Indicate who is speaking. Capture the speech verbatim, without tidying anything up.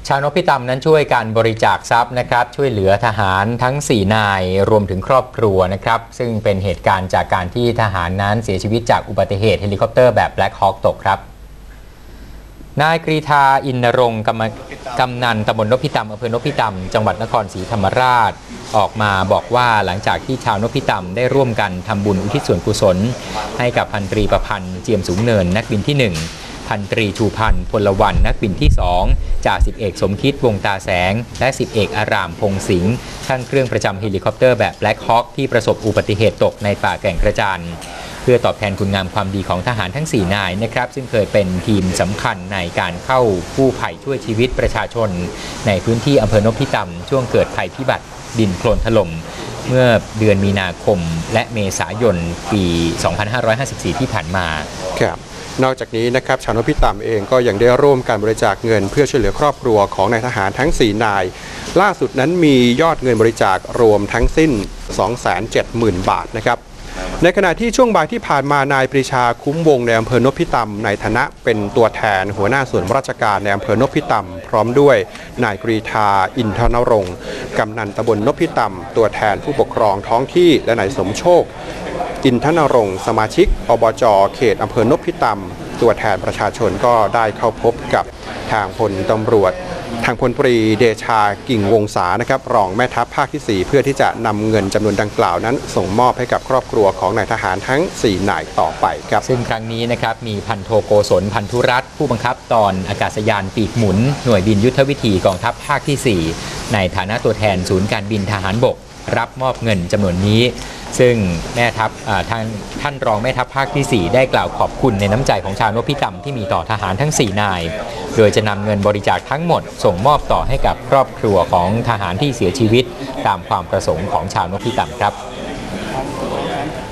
Speaker 1: ชาวนพิตำนั้นช่วยการบริจาคทรัพย์นะครับช่วยเหลือทหารทั้งสี่นายรวมถึงครอบครัวนะครับซึ่งเป็นเหตุการณ์จากการที่ทหารนั้นเสียชีวิตจากอุบัติเหตุเฮลิคอปเตอร์แบบ Black Hawk ตกครับนายกรีธาอินนรงค์กำนันตำบลนพิตำอำเภอนพิตำจังหวัดนครศรีธรรมราชออกมาบอกว่าหลังจากที่ชาวนพิตำได้ร่วมกันทำบุญอุทิศส่วนกุศลให้กับพันตรีประพันธ์เจียมสูงเนินนักบินที่หนึ่งพันตรีชูพันธ์พลวันนักบินที่สองจ่าสิบเอกสมคิดวงตาแสงและสิบเอกอารามพงสิงห์ช่างเครื่องประจำเฮลิคอปเตอร์แบบ Black Hawk ที่ประสบอุบัติเหตุตกในป่าแก่งกระจานเพื่อตอบแทนคุณงามความดีของทหารทั้งสี่นายนะครับซึ่งเคยเป็นทีมสำคัญในการเข้ากู้ภัยช่วยชีวิตประชาชนในพื้นที่อำเภอนพิตำช่วงเกิดภัยพิบัติดินโคลนถล่มเมื่อเดือนมีนาคมและเมษายนปี สองพันห้าร้อยห้าสิบสี่ ที่ผ่านมา
Speaker 2: ครับนอกจากนี้นะครับชาวนพิตำเองก็ยังได้ร่วมการบริจาคเงินเพื่อช่วยเหลือครอบครัวของนายทหารทั้งสี่นายล่าสุดนั้นมียอดเงินบริจาครวมทั้งสิ้น สองแสนเจ็ดหมื่น บาทนะครับในขณะที่ช่วงบ่ายที่ผ่านมานายปรีชาคุ้มวงในอำเภอนพิตำในฐานะเป็นตัวแทนหัวหน้าส่วนราชการในอำเภอนพิตำพร้อมด้วยนายกรีธาอินทนรงค์กำนันตำบลนพิตำตัวแทนผู้ปกครองท้องที่และนายสมโชคอินทนรงค์สมาชิกอบจ.เขตอำเภอนพิตำตัวแทนประชาชนก็ได้เข้าพบกับทางพลตำรวจทางพลตรีเดชากิ่งวงศานะครับรองแม่ทัพภาคที่สี่เพื่อที่จะนำเงินจำนวนดังกล่าวนั้นส่งมอบให้กับครอบครัวของนายทหารทั้งสี่นายต่อไปครับ
Speaker 1: ซึ่งครั้งนี้นะครับมีพันโทโกศลพันธุรัตน์ผู้บังคับตอนอากาศยานปีกหมุนหน่วยบินยุทธวิธีกองทัพภาคที่สี่ในฐานะตัวแทนศูนย์การบินทหารบกรับมอบเงินจำนวนนี้ซึ่งแม่ทัพท่านท่านรองแม่ทัพภาคที่สี่ได้กล่าวขอบคุณในน้ำใจของชาวนพิตำที่มีต่อทหารทั้งสี่นายโดยจะนำเงินบริจาคทั้งหมดส่งมอบต่อให้กับครอบครัวของทหารที่เสียชีวิตตามความประสงค์ของชาวนพิตำครับ